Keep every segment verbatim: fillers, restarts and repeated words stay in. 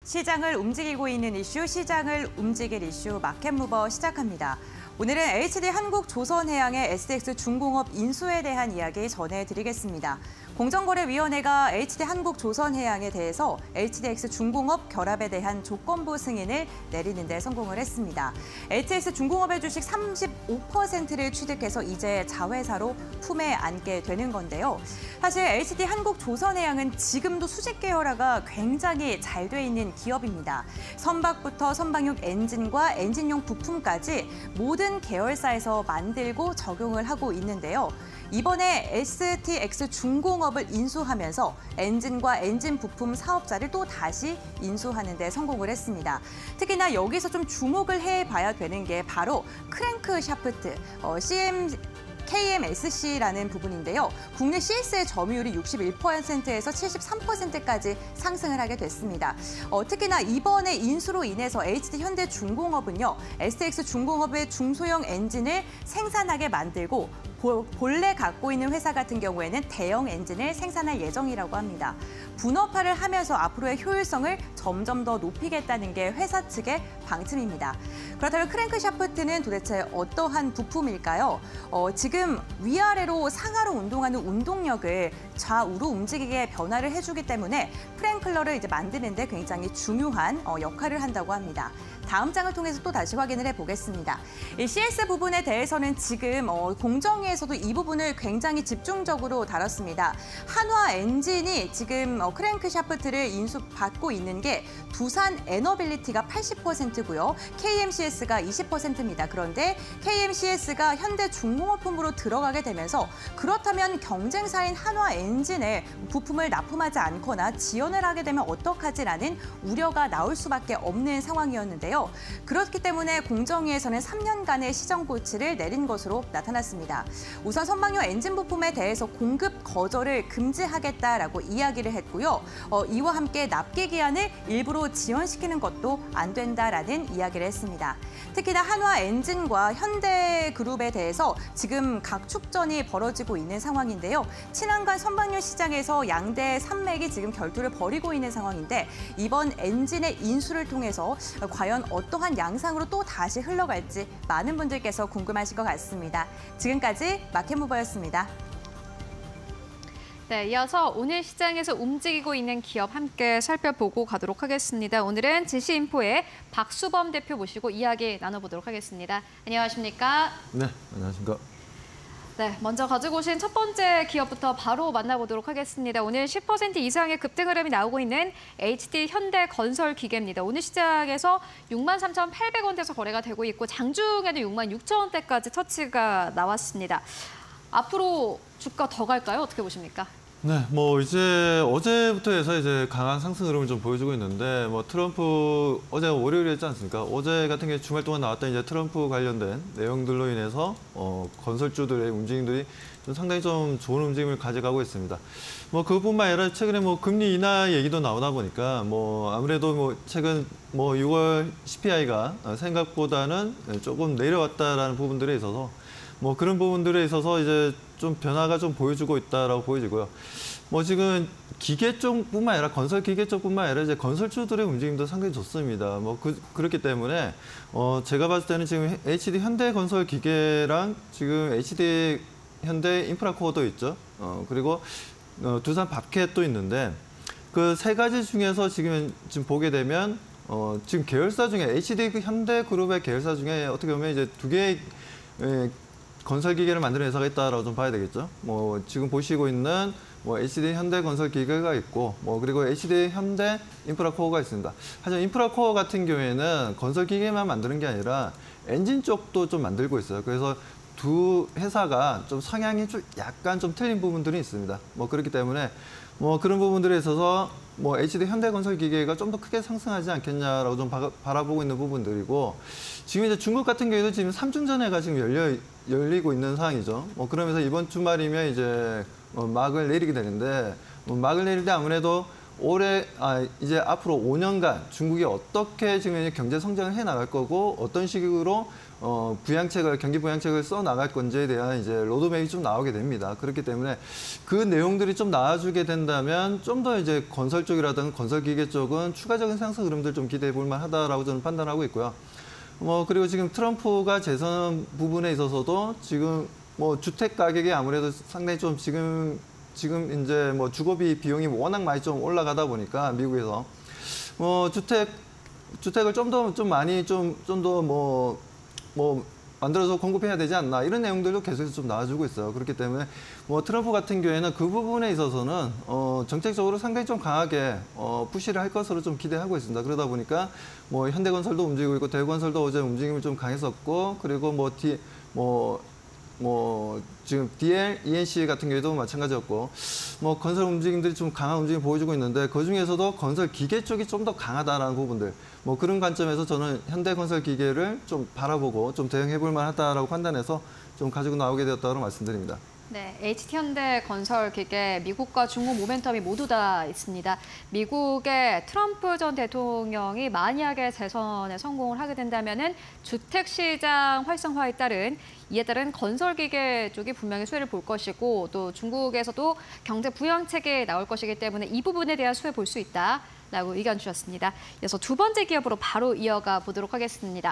시장을 움직이고 있는 이슈, 시장을 움직일 이슈 마켓무버 시작합니다. 오늘은 에이치디한국조선해양의 에스티엑스중공업 인수에 대한 이야기 전해드리겠습니다. 공정거래위원회가 에이치디한국조선해양에 대해서 에이치디엑스중공업 결합에 대한 조건부 승인을 내리는 데 성공을 했습니다. 에이치디엑스중공업의 주식 삼십오 퍼센트를 취득해서 이제 자회사로 품에 안게 되는 건데요. 사실 에이치디한국조선해양은 지금도 수직 계열화가 굉장히 잘 돼 있는 기업입니다. 선박부터 선박용 엔진과 엔진용 부품까지 모든 계열사에서 만들고 적용을 하고 있는데요. 이번에 에스티엑스중공업을 인수하면서 엔진과 엔진 부품 사업자를 또 다시 인수하는 데 성공을 했습니다. 특히나 여기서 좀 주목을 해봐야 되는 게 바로 크랭크샤프트, 어, 씨엠 케이엠에스씨라는 부분인데요. 국내 씨에스의 점유율이 육십일 퍼센트에서 칠십삼 퍼센트까지 상승을 하게 됐습니다. 어, 특히나 이번에 인수로 인해서 에이치디현대중공업은요, 에스티엑스중공업의 중소형 엔진을 생산하게 만들고 본래 갖고 있는 회사 같은 경우에는 대형 엔진을 생산할 예정이라고 합니다. 분업화를 하면서 앞으로의 효율성을 점점 더 높이겠다는 게 회사 측의 방침입니다. 그렇다면 크랭크샤프트는 도대체 어떠한 부품일까요? 어, 지금 위아래로 상하로 운동하는 운동력을 좌우로 움직이게 변화를 해주기 때문에 프랭클러를 이제 만드는 데 굉장히 중요한 어, 역할을 한다고 합니다. 다음 장을 통해서 또 다시 확인을 해보겠습니다. 이 씨에스 부분에 대해서는 지금 어, 공정위에서도 이 부분을 굉장히 집중적으로 다뤘습니다. 한화 엔진이 지금 어, 크랭크샤프트를 인수받고 있는 게 두산 에너빌리티가 팔십 퍼센트고요. 케이엠씨에스가 이십 퍼센트입니다. 그런데 케이엠씨에스가 현대중공업품으로 들어가게 되면서 그렇다면 경쟁사인 한화 엔진에 부품을 납품하지 않거나 지연을 하게 되면 어떡하지라는 우려가 나올 수밖에 없는 상황이었는데요. 그렇기 때문에 공정위에서는 삼 년간의 시정고치를 내린 것으로 나타났습니다. 우선 선박용 엔진 부품에 대해서 공급 거절을 금지하겠다라고 이야기를 했고요. 어, 이와 함께 납기 기한을 일부러 지연시키는 것도 안 된다라는 이야기를 했습니다. 특히나 한화 엔진과 현대그룹에 대해서 지금 각축전이 벌어지고 있는 상황인데요. 친환경 선박용 시장에서 양대 산맥이 지금 결투를 벌이고 있는 상황인데 이번 엔진의 인수를 통해서 과연 어떠한 양상으로 또 다시 흘러갈지 많은 분들께서 궁금하실 것 같습니다. 지금까지 마켓무버였습니다. 네, 이어서 오늘 시장에서 움직이고 있는 기업 함께 살펴보고 가도록 하겠습니다. 오늘은 지시인포의 박수범 대표 모시고 이야기 나눠보도록 하겠습니다. 안녕하십니까? 네, 안녕하십니까? 네, 먼저 가지고 오신 첫 번째 기업부터 바로 만나보도록 하겠습니다. 오늘 십 퍼센트 이상의 급등 흐름이 나오고 있는 에이치디현대건설기계입니다. 오늘 시장에서 육만 삼천팔백 원대에서 거래가 되고 있고 장중에는 육만 육천 원대까지 터치가 나왔습니다. 앞으로 주가 더 갈까요? 어떻게 보십니까? 네, 뭐 이제 어제부터 해서 이제 강한 상승 흐름을 좀 보여주고 있는데, 뭐 트럼프 어제 월요일이었지 않습니까? 어제 같은 게 주말 동안 나왔던 이제 트럼프 관련된 내용들로 인해서 어, 건설주들의 움직임들이 좀 상당히 좀 좋은 움직임을 가져가고 있습니다. 뭐 그것뿐만 아니라 최근에 뭐 금리 인하 얘기도 나오다 보니까 뭐 아무래도 뭐 최근 뭐 유월 씨피아이가 생각보다는 조금 내려왔다라는 부분들에 있어서 뭐 그런 부분들에 있어서 이제 좀 변화가 좀 보여주고 있다라고 보여지고요. 뭐 지금 기계 쪽뿐만 아니라 건설 기계 쪽뿐만 아니라 이제 건설주들의 움직임도 상당히 좋습니다. 뭐 그, 그렇기 때문에 어 제가 봤을 때는 지금 에이치디 현대건설 기계랑 지금 에이치디 현대 인프라코어도 있죠. 어 그리고 어, 두산 밥캣도 있는데 그 세 가지 중에서 지금 지금 보게 되면 어 지금 계열사 중에 에이치디 현대그룹의 계열사 중에 어떻게 보면 이제 두 개의 에, 건설 기계를 만드는 회사가 있다라고 좀 봐야 되겠죠. 뭐 지금 보시고 있는 뭐 에이치디 현대 건설 기계가 있고, 뭐 그리고 에이치디 현대 인프라 코어가 있습니다. 하지만 인프라 코어 같은 경우에는 건설 기계만 만드는 게 아니라 엔진 쪽도 좀 만들고 있어요. 그래서 두 회사가 좀 성향이 좀 약간 좀 틀린 부분들이 있습니다. 뭐 그렇기 때문에 뭐 그런 부분들에 있어서 뭐 에이치디 현대건설기계가 좀 더 크게 상승하지 않겠냐라고 좀 바, 바라보고 있는 부분들이고, 지금 이제 중국 같은 경우에도 지금 삼중전회가 지금 열려 열리고 있는 상황이죠. 뭐 그러면서 이번 주말이면 이제 뭐 막을 내리게 되는데, 뭐 막을 내릴 때 아무래도 올해 아 이제 앞으로 오 년간 중국이 어떻게 지금 경제 성장을 해 나갈 거고 어떤 식으로 어 부양책을 경기 부양책을 써 나갈 건지에 대한 이제 로드맵이 좀 나오게 됩니다. 그렇기 때문에 그 내용들이 좀 나와주게 된다면 좀 더 이제 건설 쪽이라든가 건설 기계 쪽은 추가적인 상승 흐름들 좀 기대해 볼 만하다라고 저는 판단하고 있고요. 뭐 그리고 지금 트럼프가 재선 부분에 있어서도 지금 뭐 주택 가격이 아무래도 상당히 좀 지금 지금 이제 뭐 주거비 비용이 워낙 많이 좀 올라가다 보니까 미국에서 뭐 주택 주택을 좀 더 좀 많이 좀 좀 더 뭐 뭐 만들어서 공급해야 되지 않나 이런 내용들도 계속해서 좀 나와주고 있어요. 그렇기 때문에 뭐 트럼프 같은 경우에는 그 부분에 있어서는 어 정책적으로 상당히 좀 강하게 어 푸시를 할 것으로 좀 기대하고 있습니다. 그러다 보니까 뭐 현대건설도 움직이고 있고 대우건설도 어제 움직임이 좀 강했었고 그리고 뭐 뒤 뭐 뭐 지금 디엘, 이엔씨 같은 경우에도 마찬가지였고 뭐 건설 움직임들이 좀 강한 움직임 보여주고 있는데 그 중에서도 건설 기계 쪽이 좀 더 강하다라는 부분들 뭐 그런 관점에서 저는 현대 건설 기계를 좀 바라보고 좀 대응해 볼 만하다라고 판단해서 좀 가지고 나오게 되었다고 말씀드립니다. 네, 에이치티현대 건설 기계 미국과 중국 모멘텀이 모두 다 있습니다. 미국의 트럼프 전 대통령이 만약에 재선에 성공을 하게 된다면은 주택 시장 활성화에 따른 이에 따른 건설 기계 쪽이 분명히 수혜를 볼 것이고 또 중국에서도 경제 부양책이 나올 것이기 때문에 이 부분에 대한 수혜 볼 수 있다. 라고 의견 주셨습니다. 이어서 두 번째 기업으로 바로 이어가 보도록 하겠습니다.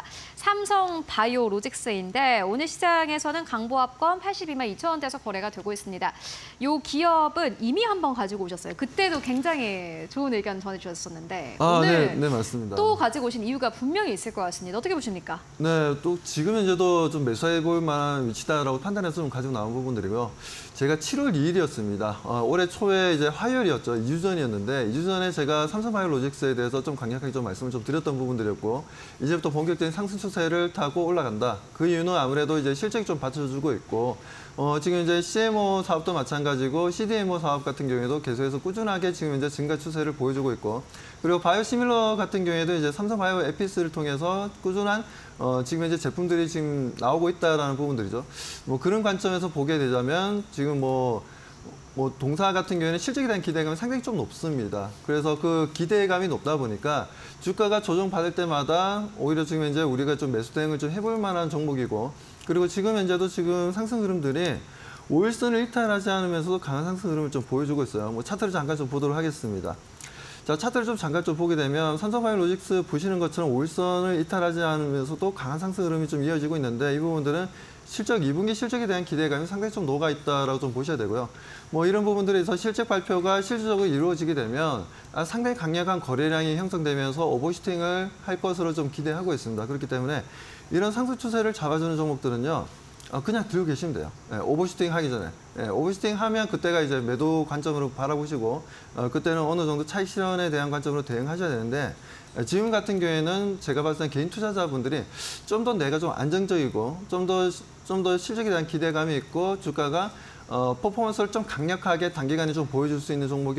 삼성 바이오로직스인데 오늘 시장에서는 강보합권 팔십이만 이천 원대에서 거래가 되고 있습니다. 이 기업은 이미 한번 가지고 오셨어요. 그때도 굉장히 좋은 의견 전해주셨었는데 아, 오늘 네, 네, 맞습니다. 또 가지고 오신 이유가 분명히 있을 것 같습니다. 어떻게 보십니까? 네, 또 지금 현재도 좀 매수해 볼 만한 위치다라고 판단해서 좀 가지고 나온 부분들이고요. 제가 칠월 이일이었습니다. 어, 올해 초에 이제 화요일이었죠. 이 주 전이었는데 이 주 전에 제가 삼성 바이오로직스에 대해서 좀 강력하게 좀 말씀을 좀 드렸던 부분들이었고 이제부터 본격적인 상승 추세를 타고 올라간다. 그 이유는 아무래도 이제 실적이 좀 받쳐주고 있고 어, 지금 이제 씨엠오 사업도 마찬가지고 씨디엠오 사업 같은 경우에도 계속해서 꾸준하게 지금 이제 증가 추세를 보여주고 있고 그리고 바이오시밀러 같은 경우에도 이제 삼성 바이오 에피스를 통해서 꾸준한 어, 지금 이제 제품들이 지금 나오고 있다라는 부분들이죠. 뭐 그런 관점에서 보게 되자면 지금 뭐 뭐 동사 같은 경우에는 실적에 대한 기대감이 상당히 좀 높습니다. 그래서 그 기대감이 높다 보니까 주가가 조정받을 때마다 오히려 지금 이제 우리가 좀 매수 대응을 좀 해볼 만한 종목이고 그리고 지금 현재도 지금 상승 흐름들이 오일선을 이탈하지 않으면서도 강한 상승 흐름을 좀 보여주고 있어요. 뭐 차트를 잠깐 좀 보도록 하겠습니다. 자, 차트를 좀 잠깐 좀 보게 되면 삼성바이오로직스 보시는 것처럼 오일선을 이탈하지 않으면서도 강한 상승 흐름이 좀 이어지고 있는데 이 부분들은 실적 이 분기 실적에 대한 기대감이 상당히 좀 녹아 있다라고 좀 보셔야 되고요. 뭐 이런 부분들에서 실적 발표가 실질적으로 이루어지게 되면 상당히 강력한 거래량이 형성되면서 오버슈팅을 할 것으로 좀 기대하고 있습니다. 그렇기 때문에 이런 상승 추세를 잡아주는 종목들은요. 그냥 들고 계시면 돼요. 네, 오버슈팅 하기 전에. 네, 오버슈팅 하면 그때가 이제 매도 관점으로 바라보시고 어, 그때는 어느 정도 차익 실현에 대한 관점으로 대응하셔야 되는데 지금 같은 경우에는 제가 봤을 때 개인 투자자분들이 좀 더 내가 좀 안정적이고 좀 더 좀 더 실적에 대한 기대감이 있고 주가가 어, 퍼포먼스를 좀 강력하게 단기간에 좀 보여줄 수 있는 종목이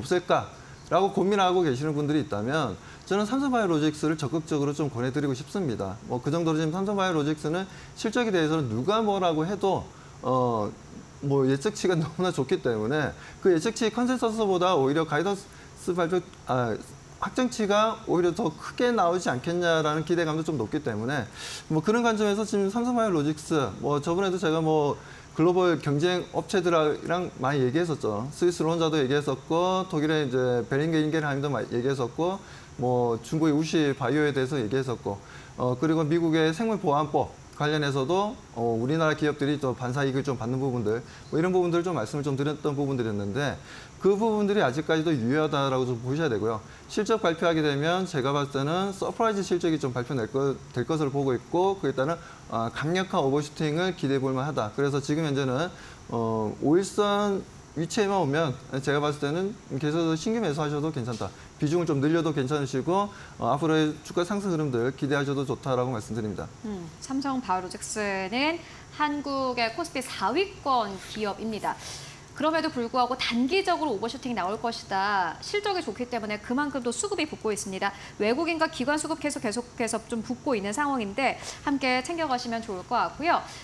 없을까라고 고민하고 계시는 분들이 있다면 저는 삼성바이오로직스를 적극적으로 좀 권해드리고 싶습니다. 뭐 그 정도로 지금 삼성바이오로직스는 실적에 대해서는 누가 뭐라고 해도 어, 뭐 예측치가 너무나 좋기 때문에 그 예측치 컨센서스보다 오히려 가이던스 발표 아, 확정치가 오히려 더 크게 나오지 않겠냐라는 기대감도 좀 높기 때문에 뭐 그런 관점에서 지금 삼성바이오로직스 뭐 저번에도 제가 뭐 글로벌 경쟁 업체들이랑 많이 얘기했었죠. 스위스 론자도 얘기했었고 독일의 이제 베링게 인겔하임도 얘기했었고 뭐 중국의 우시 바이오에 대해서 얘기했었고 어 그리고 미국의 생물보안법 관련해서도 어, 우리나라 기업들이 또 반사이익을 좀 받는 부분들 뭐 이런 부분들을 좀 말씀을 좀 드렸던 부분들이었는데 그 부분들이 아직까지도 유효하다라고 좀 보셔야 되고요. 실적 발표하게 되면 제가 봤을 때는 서프라이즈 실적이 좀 발표될 것, 될 것으로 보고 있고 그에 따른 어, 강력한 오버슈팅을 기대해 볼 만하다. 그래서 지금 현재는 어, 오일선 위치에만 오면 제가 봤을 때는 계속 신규 매수하셔도 괜찮다. 비중을 좀 늘려도 괜찮으시고 어, 앞으로의 주가 상승 흐름들 기대하셔도 좋다라고 말씀드립니다. 음, 삼성 바이오로직스는 한국의 코스피 사 위권 기업입니다. 그럼에도 불구하고 단기적으로 오버슈팅이 나올 것이다. 실적이 좋기 때문에 그만큼 또 수급이 붙고 있습니다. 외국인과 기관 수급 계속 계속해서 좀 붙고 있는 상황인데 함께 챙겨가시면 좋을 것 같고요.